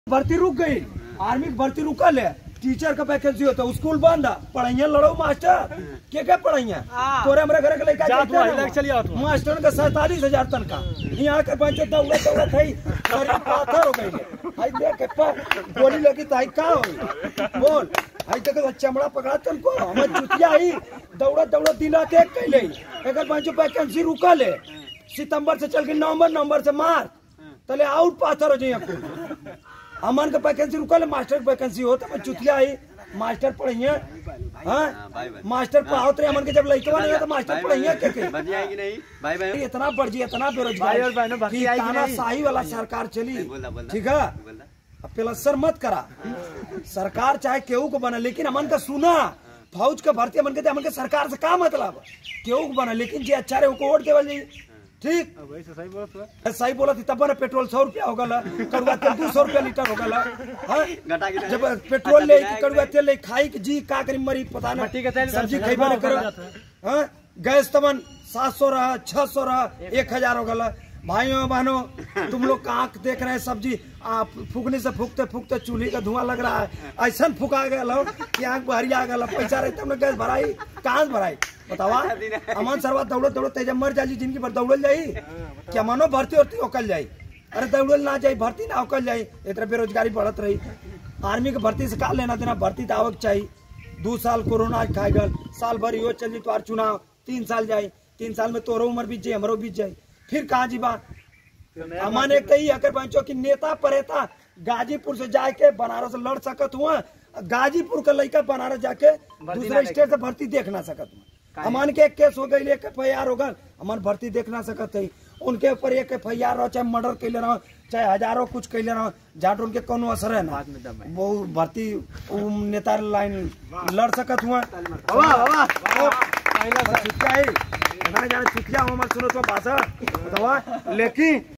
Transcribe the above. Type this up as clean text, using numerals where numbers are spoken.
भर्ती रुक गई, आर्मी की भर्ती रुकल है, टीचर का वैकेंसी होता है, स्कूल बंद है, पढ़ाइया लड़ो मास्टर क्या पढ़ाइया तोरे हमारे घर के लेकर मास्टर का 47,000 तनखा यहाँ के पंचो दौड़ा दौड़ा थई पाथर हो गई हाई देख गोली लगी तो का हो बोल हाई तक चमड़ा पकड़ा तनको हम चुतिया ही दौड़ा दौड़ा दिला के कैले एकर पंचो वैकेंसी रुकल है, सितंबर से चल के नवंबर से मार्च तले आउट पाथर हो जाइए अमन का वैकेंसी रुकल, मास्टर की वैकेंसी हो तो चुतिया ही मास्टर पढ़ाइए मास्टर पढ़ाओ तो अमन के जब लड़का नहीं है तो मास्टर पढ़ाइए क्या इतना बढ़ जी इतना बेरोजगारी शाही वाला सरकार चली ठीक है। प्लसर मत करा सरकार चाहे केहू को बना लेकिन अमन का सुना फौज का भर्ती अमन के सरकार से का मतलब केहू को बना लेकिन जे अच्छा रहे वोट देवल जाइए ठीक सही बोला थी तब ना पेट्रोल 100 रुपया हो गला कड़ुआ तेल 200 रुपया लीटर हो गला जब पेट्रोल ले कड़ुआ तेल ले खाई कि जी का करी मरी पता ना सब्जी खाइबा नहीं करो गैस तमन 700 रहा 600 रहा 1000 हो गला। भाइयों बहनों तुम लोग कहाँ देख रहे हैं सब्जी फूकने से फूकते फूकते चूल्हे का धुआं लग रहा है ऐसा फूका गया कि आँख बहरिया गया पैसा रही तुमने गैस भराई कहाँ से भराई बतावा अमन सरवा दौड़ो दौड़ो तेजा मर जाई जिंदगी भर दौड़ल जाई क्या मानो भर्ती होती ओकल जाई अरे दौड़ल ना जाई भर्ती ना ओकल जाई इतना बेरोजगारी बढ़त रही। आर्मी के भर्ती से का लेना देना भर्ती तो आवक चाहिए 2 साल कोरोना खाए गल साल भर यो चल तो चुनाव 3 साल जाये 3 साल में तोरो उम्र बीत जाये हमरो बीत जाये फिर कहाँ जीवा अमन एक कही अगर पंचो की नेता परेता गाजीपुर से जाके बनारस लड़ सकत हुआ गाजीपुर का लड़का बनारस जाके दूसरे स्टेट से भर्ती देख ना सकत हुआ अमन के एक केस हो गई एक FIR हो गल अमन भर्ती देख ना सकत है उनके ऊपर एक FIR रहो चाहे मर्डर कैले रहो चाहे हजारों कुछ कैले रहो जाट उनके कोनो असर है ना वो भर्ती नेता लाइन लड़ सकत हुआ छुट्टिया सुनो तो भाषा लेकिन